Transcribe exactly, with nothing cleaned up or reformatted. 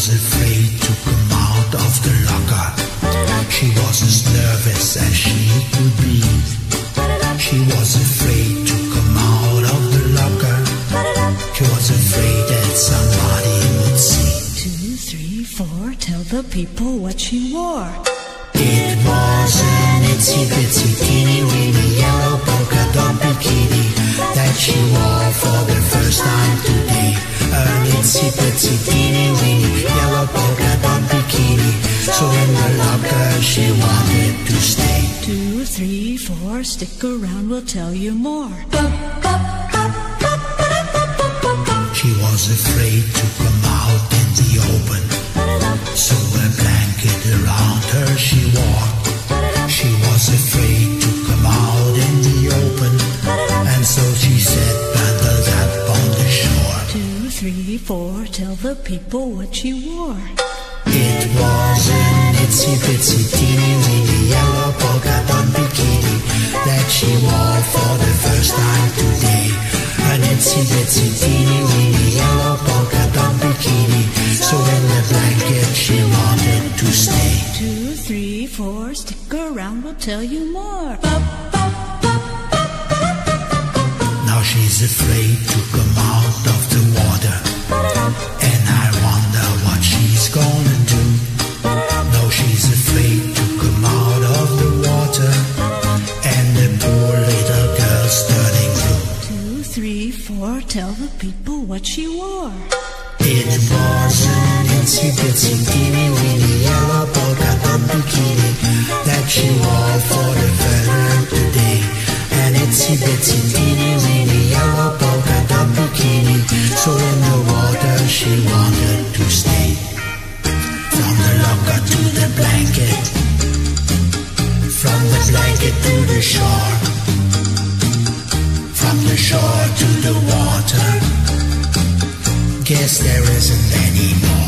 was afraid to come out of the locker. She was as nervous as she could be. She was afraid to come out of the locker. She was afraid that somebody would see. Two, three, four, tell the people what she wore. It was an itsy bitsy teeny weeny yellow polka dot bikini that she wore for the first time today. An itsy bitsy teeny weeny yellow polka dot bikini. So in the locker she wanted to stay. Two, three, four, stick around, we'll tell you more. She was afraid to come out in the open, so a blanket around her she wore. She was afraid to come out in the open, and so she sat bundled up on the shore. Two, three, four, tell the people what she wore. It was an itsy bitsy teeny weeny yellow polka dot bikini that she wore for the first time today. An itsy bitsy teeny weeny yellow polka dot bikini. So in the blanket she wanted to stay. Two, three, four, stick around, we'll tell you more. Now she's afraid to come out of the water, and I wonder what she's gonna do. No, she's afraid to come out of the water, and the poor little girl's turning blue. Two, three, four, tell the people what she wore. It was an itsy bitsy teeny weeny yellow polka dot bikini that she wore for the first time today. An itsy bitsy teeny weeny yellow polka dot bikini. So in the water she wanted to stay. From the locker to the blanket, from the blanket to the shore, from the shore to the water. Guess there isn't any more.